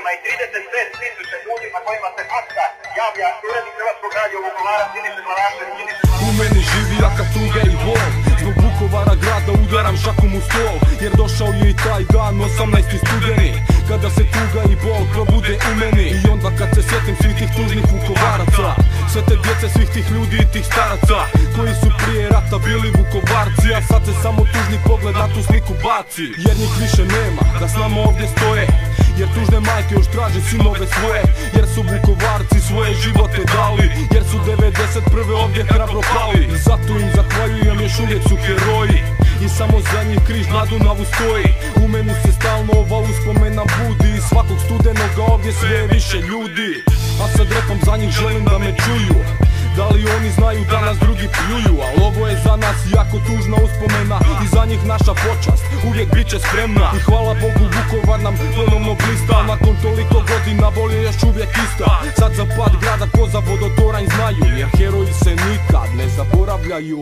roditeljima i 35.000 ljudi na kojima se fakta javlja urednik Hrvatskog radija Vukovara Siniša Glavašević. U meni živi jaka tuga i bol, zbog Vukovara grada udaram šakom u stol, jer došao je i taj dan 18. studeni, kada se tuga i bol probude u meni. I onda kad se sjetim svih tih tužnih Vukovaraca, sve te djece, svih tih ljudi i tih staraca koji su prije rata bili Vukovarci, a sad se samo tužni pogled na tu sliku baci, jer njih više nema da s nama ovdje stoje, jer tužne majke još traže sinove svoje, jer su Vukovarci svoje živote dali, jer su 91. ovdje hrabro pali. I zato im zahvaljujem, još uvijek su heroji i samo za njih križ na Dunavu stoji. U meni se stalno ova uspomena budi i svakog studenoga ovdje sve više ljudi. A sad repom za njih želim da me čuju, da li oni znaju da nas drugi pljuju, ali ovo je za nas jako tužna uspomena i za njih naša počast uvijek bit će spremna. I hvala Bogu Vukovar nam ponovno blista, nakon toliko godina bol je još uvijek ista. Sad za pad grada ko za vodotoranj znaju, jer heroji se nikad ne zaboravljaju.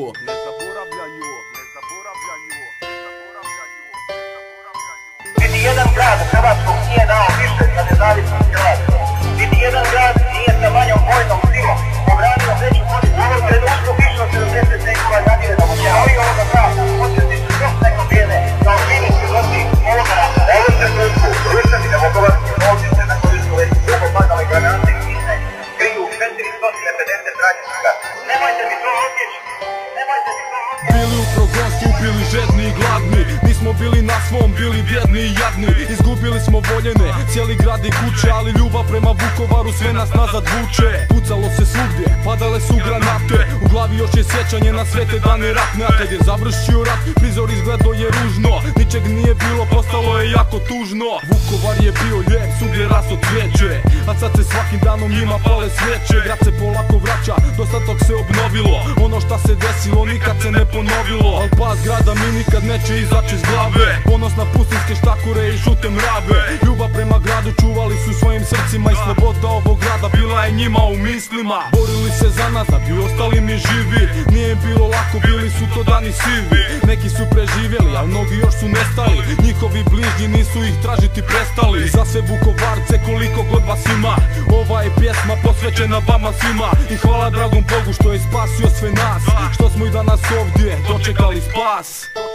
Niti jedan grad u Hrvatskog nije dao više za nezavisnost Hrvatske. Niti jedan grad nije sa manjom vojnom silom obranio veću korist. U ovom trenutku više od 70 nekova zadire da mu heroji ovoga grada početi su još neko vrijeme kao živi svjedoci ovoga rata. U ovom trenutku rušani na vukovarski bolnice na koji su već dugo padale granate i mine kriju 450 ranjenika. Nemojte mi to odjeći! Nemojte mi to odjeći! Bili u progonstvu, bili žedni i gladni, nismo bili na svom, bili bjedni i jadni. Izgubili smo voljene, cijeli grad i kuće, ali ljubav prema Vukovaru sve nas nazad vuče. Pucalo se svugdje, padale su granate, u glavi još je sjećanje na sve te dane ratne. A kad je završio rat, prizor izgledao je ružno, ničeg nije bilo, postalo je jako tužno. Vukovar je bio lijep, svugdje raso cvijeće, a sad se svakim danom njima pale svijeće. Grad se polako vraća, dostatok se obnovilo, ono šta se desilo nikad se ne ponovilo. Al pas grada mi nikad neće izaći iz glave, ponos na pustinske štakore i žute mrave. Ljubav prema gradu čuvali su svojim srcima i sloboda ovog grada bila je njima u mislima. Borili se za nas da bi ostali mi živi, nije im bilo lako, bili su to dani sivi. Neki su preživjeli, a mnogi još su nestali, njihovi bližnji nisu ih tražiti prestali. Za sve Vukovarce koliko god vas ima, ova je pjesma posvećena vama svima. I hvala dragom Bogu što je spasio sve nas, što smo i danas ovdje dočekali spas.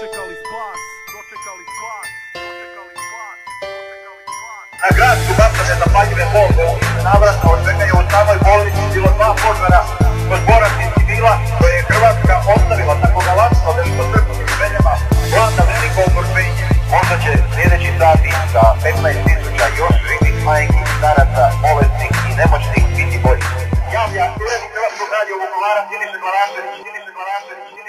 Na grad su bacane zapaljive bombe, navratno od čega je u samoj bolnici bilo 2 požara kod boračkih civila koje je Hrvatska ostavila tako galantno velikosrpskim željama plan na veliko okrženje. Možda će sljedeći sati sa 15.000 još živih majki, staraca, bolesnih i nemoćnih biti bolji. Javlja urednik Hrvatskog radija Vukovara Siniša Glavašević.